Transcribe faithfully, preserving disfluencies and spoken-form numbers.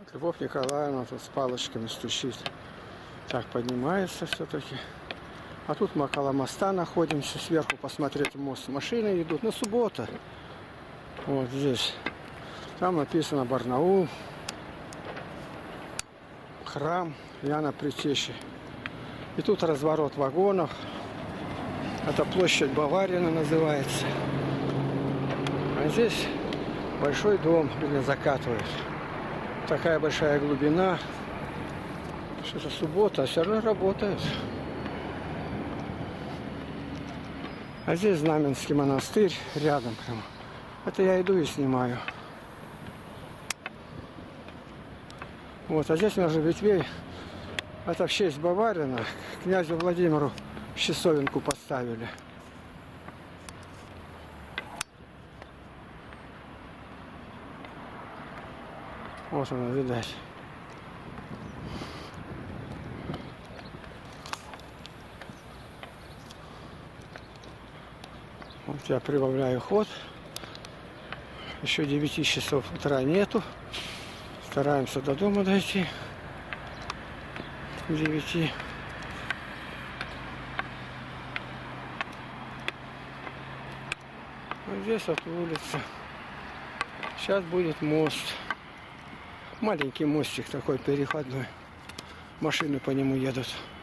Любовь Николаевна тут с палочками стучит. Так, поднимается все-таки. А тут мы около моста находимся. Сверху посмотреть мост. Машины идут. Ну, суббота. Вот здесь. Там написано Барнаул. Храм Иоанна Предтечи. И тут разворот вагонов. Это площадь Баварина называется. А здесь большой дом, блин, закатывают. Такая большая глубина. Что-то суббота, а все равно работает. А здесь Знаменский монастырь рядом прямо. Это я иду и снимаю. Вот, а здесь между ветвей, это в честь Баварина, князю Владимиру часовенку поставили. Вот она, видать. Вот я прибавляю ход. Еще девяти часов утра нету. Стараемся до дома дойти. К девяти. Вот здесь вот улица. Сейчас будет мост. Маленький мостик такой переходной. Машины по нему едут.